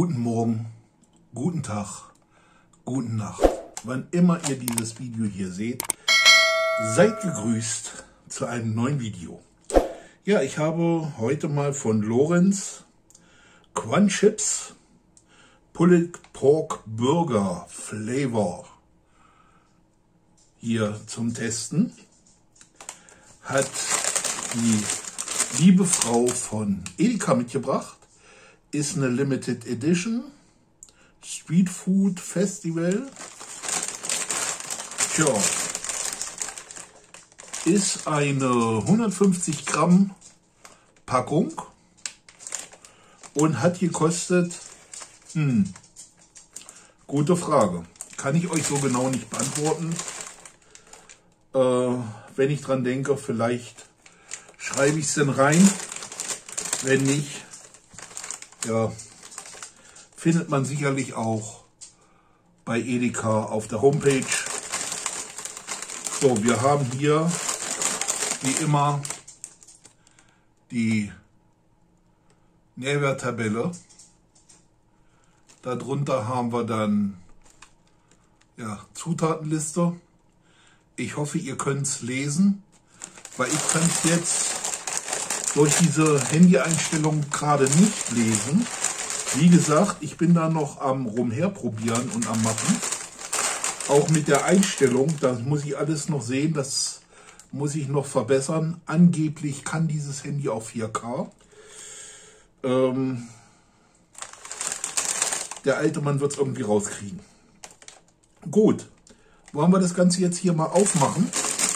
Guten Morgen, guten Tag, guten Nacht. Wann immer ihr dieses Video hier seht, seid gegrüßt zu einem neuen Video. Ja, ich habe heute mal von Lorenz Quan Chips Pulled Pork Burger Flavor hier zum Testen. Hat die liebe Frau von Edeka mitgebracht. Ist eine Limited Edition Street Food Festival. Tja, ist eine 150 Gramm Packung und hat gekostet, gute Frage, kann ich euch so genau nicht beantworten. Wenn ich dran denke, vielleicht schreibe ich es dann rein. Wenn nicht, ja, findet man sicherlich auch bei Edeka auf der Homepage. So, wir haben hier wie immer die Nährwerttabelle. Darunter haben wir dann ja, Zutatenliste. Ich hoffe, ihr könnt es lesen, weil ich kann es jetzt durch diese Handy-Einstellung gerade nicht lesen. Wie gesagt, ich bin da noch am Rumherprobieren und am Machen. Auch mit der Einstellung, das muss ich alles noch sehen, das muss ich noch verbessern. Angeblich kann dieses Handy auch 4K. Der alte Mann wird es irgendwie rauskriegen. Gut, wollen wir das Ganze jetzt hier mal aufmachen.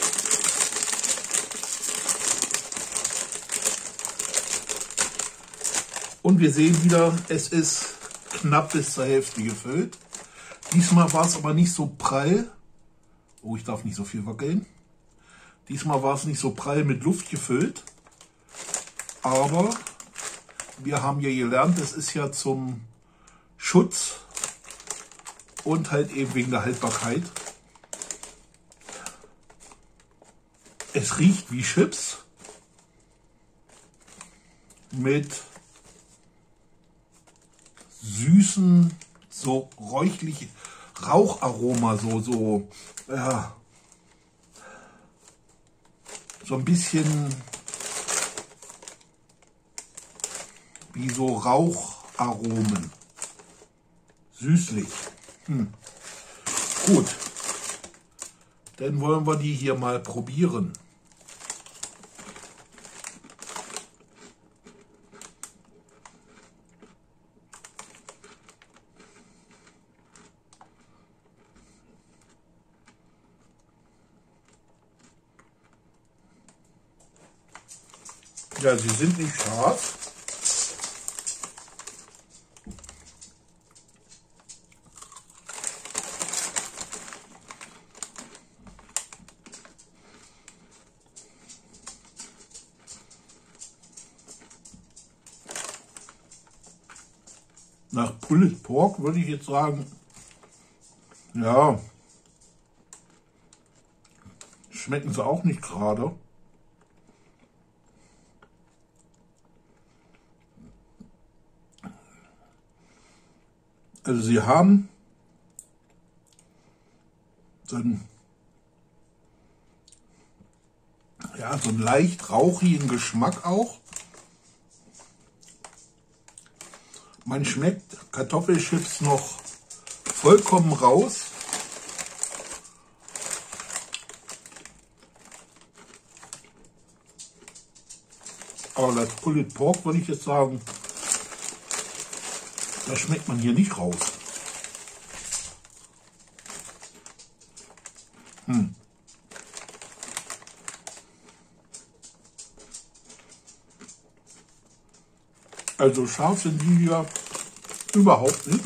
Und wir sehen wieder, es ist knapp bis zur Hälfte gefüllt. Diesmal war es aber nicht so prall. Oh, ich darf nicht so viel wackeln. Diesmal war es nicht so prall mit Luft gefüllt. Aber wir haben ja gelernt, es ist ja zum Schutz und halt eben wegen der Haltbarkeit. Es riecht wie Chips mit süßen, so räuchlich Raucharoma, so ein bisschen wie so Raucharomen. Süßlich. Gut. Dann wollen wir die hier mal probieren. Ja, sie sind nicht scharf. Nach Pulled Pork würde ich jetzt sagen, ja, schmecken sie auch nicht gerade. Also sie haben so einen leicht rauchigen Geschmack auch. Man schmeckt Kartoffelchips noch vollkommen raus. Aber das Pulled Pork würde ich jetzt sagen, das schmeckt man hier nicht raus. Also scharf sind die hier überhaupt nicht.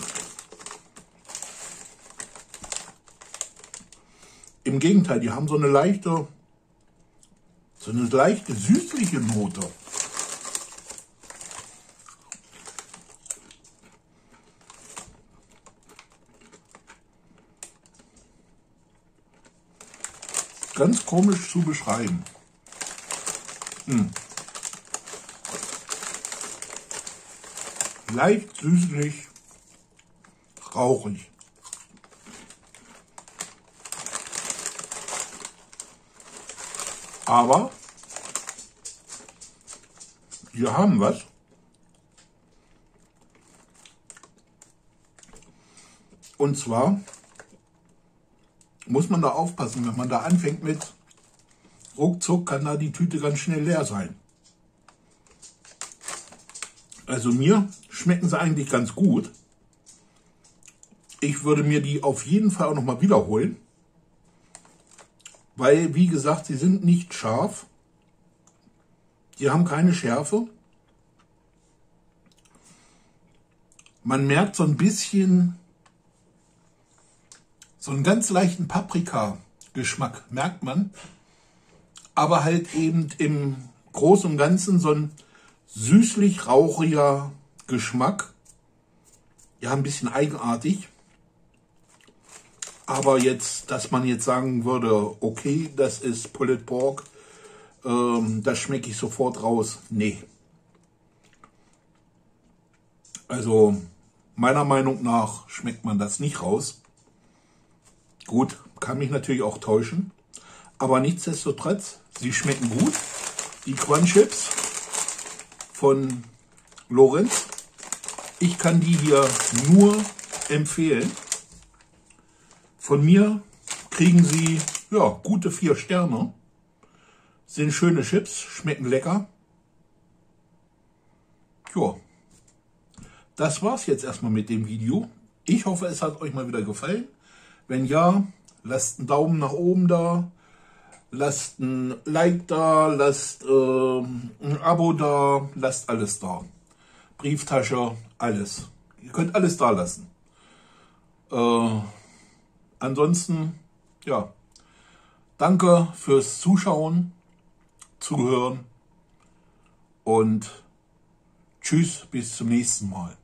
Im Gegenteil, die haben so eine leichte süßliche Note. Ganz komisch zu beschreiben. Leicht süßlich, rauchig. Aber wir haben was. Und zwar muss man da aufpassen, wenn man da anfängt mit, ruckzuck kann da die Tüte ganz schnell leer sein. Also mir schmecken sie eigentlich ganz gut. Ich würde mir die auf jeden Fall auch noch mal wiederholen. Weil, wie gesagt, sie sind nicht scharf. Die haben keine Schärfe. Man merkt so ein bisschen, so einen ganz leichten Paprika-Geschmack, merkt man. Aber halt eben im Großen und Ganzen so ein süßlich-rauchiger Geschmack. Ja, ein bisschen eigenartig. Aber jetzt, dass man jetzt sagen würde, okay, das ist Pulled Pork, das schmecke ich sofort raus. Nee. Also meiner Meinung nach schmeckt man das nicht raus. Gut, kann mich natürlich auch täuschen. Aber nichtsdestotrotz, sie schmecken gut. Die Crunch Chips von Lorenz. Ich kann die hier nur empfehlen. Von mir kriegen sie ja, gute 4 Sterne. Sind schöne Chips, schmecken lecker. Ja, das war's jetzt erstmal mit dem Video. Ich hoffe, es hat euch mal wieder gefallen. Wenn ja, lasst einen Daumen nach oben da. Lasst ein Like da, lasst ein Abo da, lasst alles da. Brieftasche, alles. Ihr könnt alles da lassen. Ansonsten, ja, danke fürs Zuschauen, Zuhören und tschüss, bis zum nächsten Mal.